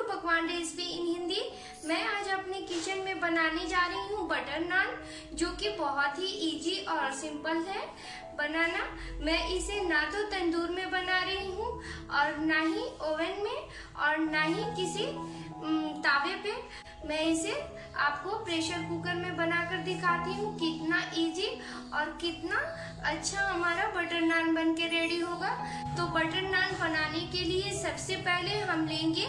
पकवान रेसिपी इन हिंदी। मैं आज अपने किचन में बनाने जा रही हूँ बटर नान, जो कि बहुत ही इजी और सिंपल है बनाना। मैं इसे ना तो तंदूर में बना रही हूँ और ना ही ओवन में और ना ही किसी तावे पे। मैं इसे आपको प्रेशर कुकर में बनाकर दिखाती हूँ कितना इजी और कितना अच्छा हमारा बटर नान बन के रेडी होगा। तो बटर नान बनाने के लिए सबसे पहले हम लेंगे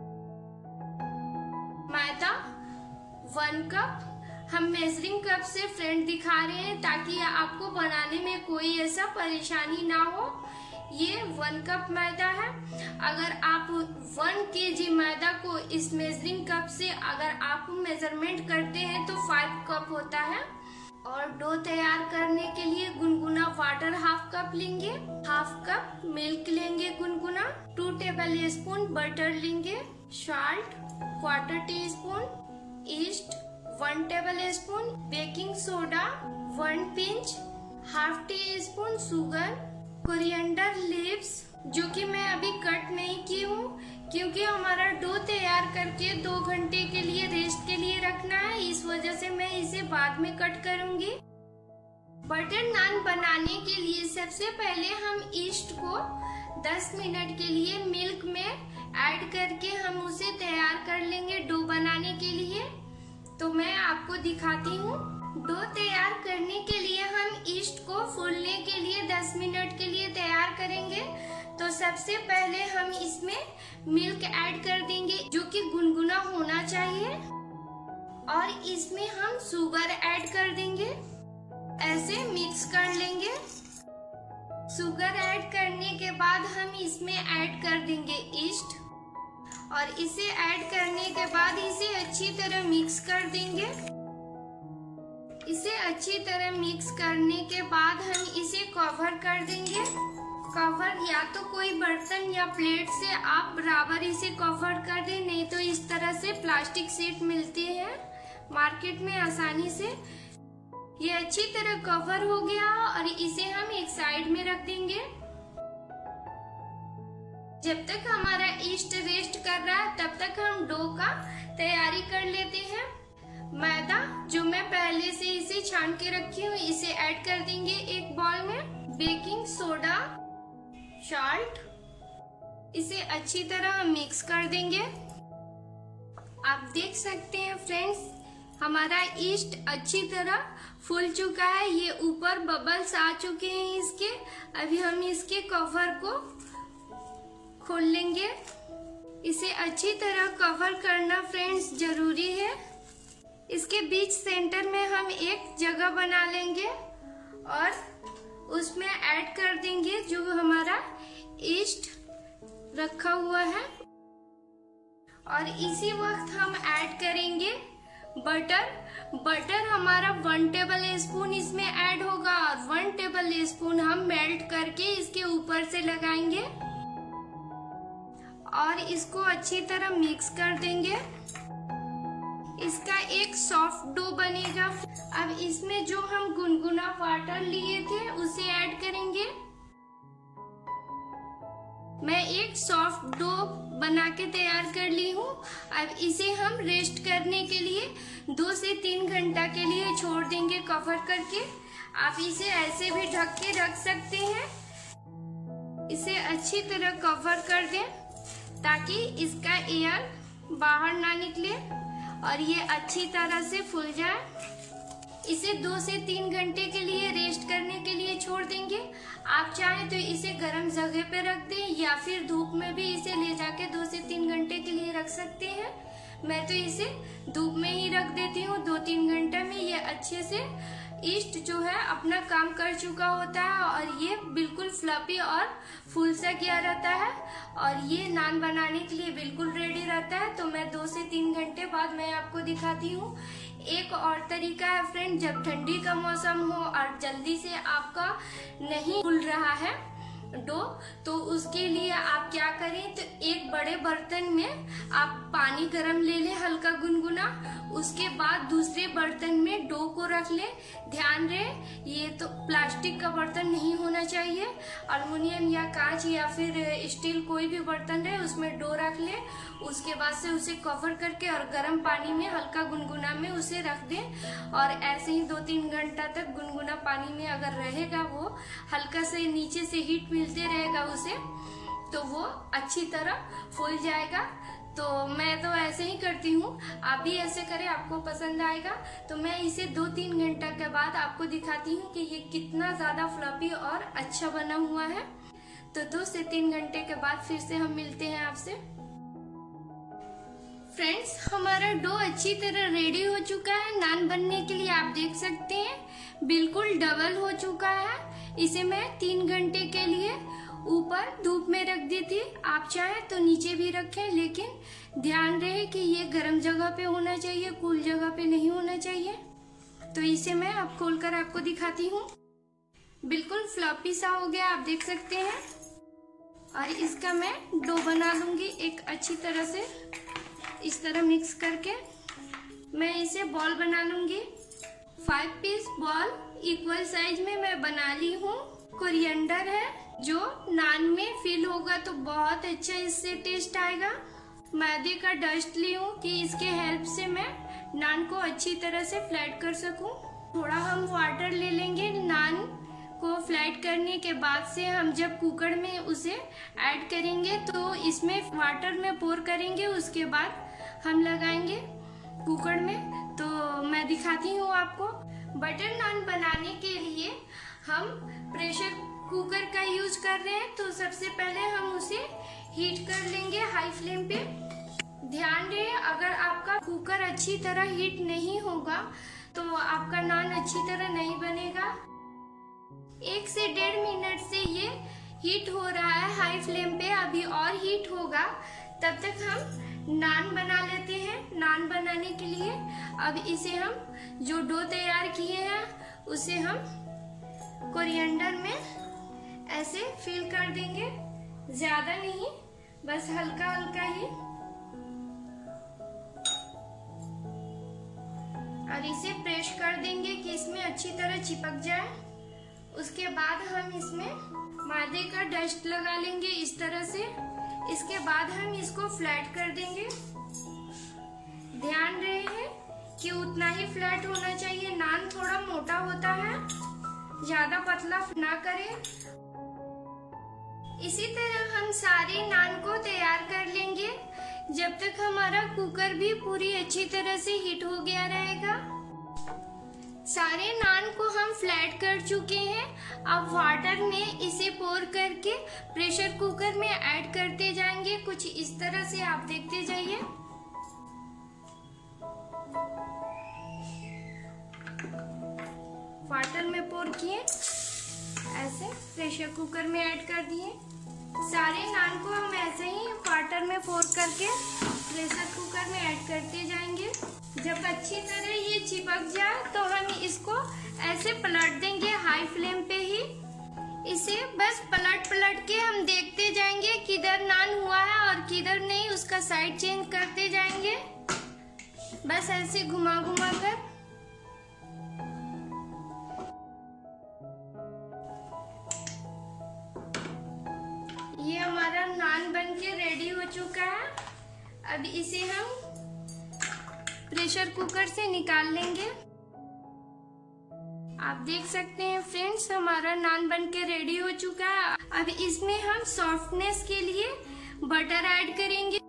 मैदा 1 कप। हम मेजरिंग कप से फ्रेंड दिखा रहे हैं ताकि आपको बनाने में कोई ऐसा परेशानी ना हो। ये 1 कप मैदा है। अगर आप 1 kg मैदा को इस मेजरिंग कप से अगर आप मेजरमेंट करते हैं तो 5 कप होता है। और डो तैयार करने के लिए गुनगुना वाटर 1/2 कप लेंगे, 1/2 कप मिल्क लेंगे गुनगुना, 2 टेबल स्पून बटर लेंगे, salt 1/4 teaspoon, yeast 1 tablespoon, baking soda 1 pinch, 1/2 teaspoon sugar, coriander leaves जो कि मैं अभी कट नहीं की हूँ क्योंकि हमारा डो तैयार करके 2 घंटे के लिए रेस्ट के लिए रखना है, इस वजह से मैं इसे बाद में कट करूंगी। बटर नान बनाने के लिए सबसे पहले हम ईस्ट को 10 मिनट के लिए मिल्क में ऐड करके हम उसे तैयार कर लेंगे डो बनाने के लिए। तो मैं आपको दिखाती हूँ। डो तैयार करने के लिए हम ईस्ट को फूलने के लिए 10 मिनट के लिए तैयार करेंगे। तो सबसे पहले हम इसमें मिल्क ऐड कर देंगे जो कि गुनगुना होना चाहिए और इसमें हम शुगर ऐड कर देंगे। ऐसे मिक्स कर लेंगे। शुगर ऐड करने के बाद हम इसमें ऐड कर देंगे ईस्ट और इसे ऐड करने के बाद इसे अच्छी तरह मिक्स कर देंगे। इसे अच्छी तरह मिक्स करने के बाद हम इसे कवर कर देंगे। कवर या तो कोई बर्तन या प्लेट से आप बराबर इसे कवर कर दें, नहीं तो इस तरह से प्लास्टिक शीट मिलती है मार्केट में आसानी से। ये अच्छी तरह कवर हो गया और इसे हम एक साइड में रख देंगे। जब तक हमारा ईस्ट रेस्ट कर रहा है तब तक हम डो का तैयारी कर लेते हैं। मैदा जो मैं पहले से इसे छान के रखी हूँ इसे ऐड कर देंगे एक बाउल में। बेकिंग सोडा, सॉल्ट, इसे अच्छी तरह मिक्स कर देंगे। आप देख सकते हैं फ्रेंड्स, हमारा ईस्ट अच्छी तरह फूल चुका है। ये ऊपर बबल्स आ चुके हैं इसके। अभी हम इसके कवर को खोल लेंगे। इसे अच्छी तरह कवर करना फ्रेंड्स जरूरी है। इसके बीच सेंटर में हम एक जगह बना लेंगे और उसमें ऐड कर देंगे जो हमारा ईस्ट रखा हुआ है। और इसी वक्त हम ऐड करेंगे बटर हमारा 1 टेबल स्पून इसमें ऐड होगा और 1 टेबल स्पून हम मेल्ट करके इसके ऊपर से लगाएंगे और इसको अच्छी तरह मिक्स कर देंगे। इसका एक सॉफ्ट डो बनेगा। अब इसमें जो हम गुनगुना वाटर लिए थे उसे ऐड करेंगे। मैं एक सॉफ्ट डो बना के तैयार कर ली हूँ। अब इसे हम रेस्ट करने के लिए 2 से 3 घंटा के लिए छोड़ देंगे कवर करके। आप इसे ऐसे भी ढक के रख सकते हैं। इसे अच्छी तरह कवर कर दें ताकि इसका एयर बाहर ना निकले और ये अच्छी तरह से फूल जाए। इसे 2 से 3 घंटे के लिए रेस्ट करने के लिए छोड़ देंगे। आप चाहें तो इसे गर्म जगह पे रख दें या फिर धूप में भी इसे ले जाके 2 से 3 घंटे के लिए रख सकते हैं। मैं तो इसे धूप में ही रख देती हूँ। 2-3 घंटे में ये अच्छे से ईस्ट जो है अपना काम कर चुका होता है और ये बिल्कुल फ्लफी और फूल सा किया रहता है और ये नान बनाने के लिए बिल्कुल रेडी रहता है। तो मैं 2 से 3 घंटे बाद मैं आपको दिखाती हूँ। एक और तरीका है फ्रेंड, जब ठंडी का मौसम हो और जल्दी से आपका नहीं फूल रहा है डो। तो उसके लिए आप क्या करें, तो एक बड़े बर्तन में आप पानी गरम ले लें हल्का गुनगुना, उसके बाद दूसरे बर्तन में डो को रख लें। ध्यान रहे ये तो प्लास्टिक का बर्तन नहीं होना चाहिए, अल्युमिनियम या कांच या फिर स्टील कोई भी बर्तन रहे उसमें डो रख लें। उसके बाद से उसे कवर करके और गर्म पानी में हल्का गुनगुना में उसे रख दें और ऐसे ही 2-3 घंटा तक गुनगुना पानी में अगर रहेगा, वो हल्का से नीचे से हीट मिलते रहेगा उसे, तो वो अच्छी तरह फूल जाएगा। तो मैं तो ऐसे ही करती हूँ, आप भी ऐसे करें, आपको पसंद आएगा। तो मैं इसे 2-3 घंटा के बाद आपको दिखाती हूँ कि ये कितना ज्यादा फ्लफी और अच्छा बना हुआ है। तो 2 से 3 घंटे के बाद फिर से हम मिलते हैं आपसे। फ्रेंड्स, हमारा डो अच्छी तरह रेडी हो चुका है नान बनने के लिए। आप देख सकते हैं बिल्कुल डबल हो चुका है। इसे मैं 3 घंटे के लिए ऊपर धूप में रख दी थी, आप चाहे तो नीचे भी रखें, लेकिन ध्यान रहे कि ये गर्म जगह पे होना चाहिए, कूल जगह पे नहीं होना चाहिए। तो इसे मैं अब खोलकर आपको दिखाती हूँ। बिल्कुल फ्लॉपी सा हो गया, आप देख सकते हैं। और इसका मैं डो बना लूंगी एक अच्छी तरह से, इस तरह मिक्स करके मैं इसे बॉल बना लूंगी। 5 पीस बॉल इक्वल साइज में मैं बना ली हूँ। कोरिएंडर है जो नान में फिल होगा तो बहुत अच्छा इससे टेस्ट आएगा। मैदे का डस्ट ली हूँ कि इसके हेल्प से मैं नान को अच्छी तरह से फ्लैट कर सकूं। थोड़ा हम वाटर ले लेंगे। नान को फ्लैट करने के बाद से हम जब कुकर में उसे ऐड करेंगे तो इसमें वाटर में पोर करेंगे, उसके बाद हम लगाएंगे कुकर में। तो मैं दिखाती हूँ आपको। बटर नान बनाने के लिए हम प्रेशर कुकर का यूज कर रहे हैं। तो सबसे पहले हम उसे हीट कर लेंगे हाई फ्लेम पे। ध्यान रहे अगर आपका कुकर अच्छी तरह हीट नहीं होगा तो आपका नान अच्छी तरह नहीं बनेगा। 1 से 1.5 मिनट से ये हीट हो रहा है हाई फ्लेम पे, अभी और हीट होगा। तब तक हम नान बना लेते हैं। नान बनाने के लिए अब इसे हम जो डो तैयार किए हैं उसे हम कोरिएंडर में ऐसे फिल कर देंगे, ज्यादा नहीं, बस हल्का हल्का ही। और इसे प्रेस कर देंगे कि इसमें अच्छी तरह चिपक जाए। उसके बाद हम इसमें मैदे का डस्ट लगा लेंगे इस तरह से। इसके बाद हम इसको फ्लैट कर देंगे। ध्यान रहे कि उतना ही फ्लैट होना चाहिए। नान थोड़ा मोटा होता है, ज्यादा पतला ना करें। इसी तरह हम सारे नान को तैयार कर लेंगे जब तक हमारा कुकर भी पूरी अच्छी तरह से हीट हो गया रहेगा। सारे नान को हम फ्लैट कर चुके हैं। अब वाटर में इसे पोर करके प्रेशर कुकर में ऐड करते जाएंगे, कुछ इस तरह से आप देखते जाइए। वाटर में पोर किए, ऐसे प्रेशर कुकर में ऐड कर दिए। सारे नान को हम ऐसे ही वाटर में पोर करके प्रेशर कुकर में ऐड करते जाएंगे। जब अच्छी तरह ये चिपक जाए तो हम इसको ऐसे पलट देंगे हाई फ्लेम पे ही। इसे बस पलट पलट के हम देखते जाएंगे किधर नान हुआ है और किधर नहीं, उसका साइड चेंज करते जाएंगे, बस ऐसे घुमा घुमा कर। ये हमारा नान बनके रेडी हो चुका है। अब इसे हम प्रेशर कुकर से निकाल लेंगे। आप देख सकते हैं फ्रेंड्स, हमारा नान बनके रेडी हो चुका है। अब इसमें हम सॉफ्टनेस के लिए बटर ऐड करेंगे।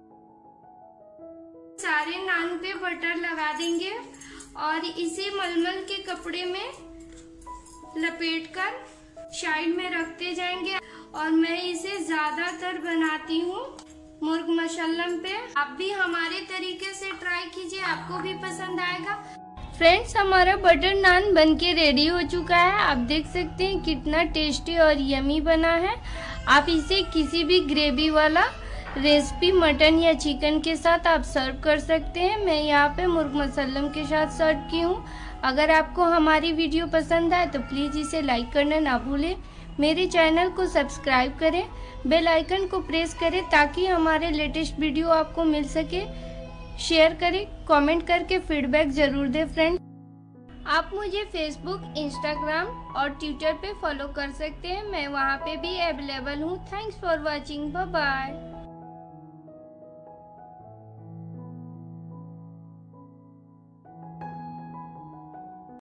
सारे नान पे बटर लगा देंगे और इसे मलमल के कपड़े में लपेटकर साइड में रखते जाएंगे। और मैं इसे ज्यादातर बनाती हूँ मुर्ग मशल्लम पे। आप भी हमारे तरीके से ट्राई कीजिए, आपको भी पसंद आएगा। फ्रेंड्स, हमारा बटर नान बनके रेडी हो चुका है। आप देख सकते हैं कितना टेस्टी और यमी बना है। आप इसे किसी भी ग्रेवी वाला रेसिपी मटन या चिकन के साथ आप सर्व कर सकते हैं। मैं यहाँ पे मुर्ग मसल्लम के साथ सर्व की हूँ। अगर आपको हमारी वीडियो पसंद आए तो प्लीज इसे लाइक करना ना भूलें। मेरे चैनल को सब्सक्राइब करें, बेल आइकन को प्रेस करें ताकि हमारे लेटेस्ट वीडियो आपको मिल सके। शेयर करें, कमेंट करके फीडबैक ज़रूर दें फ्रेंड्स। आप मुझे फेसबुक, इंस्टाग्राम और ट्विटर पे फॉलो कर सकते हैं, मैं वहाँ पे भी अवेलेबल हूँ। Thanks for watching, bye bye.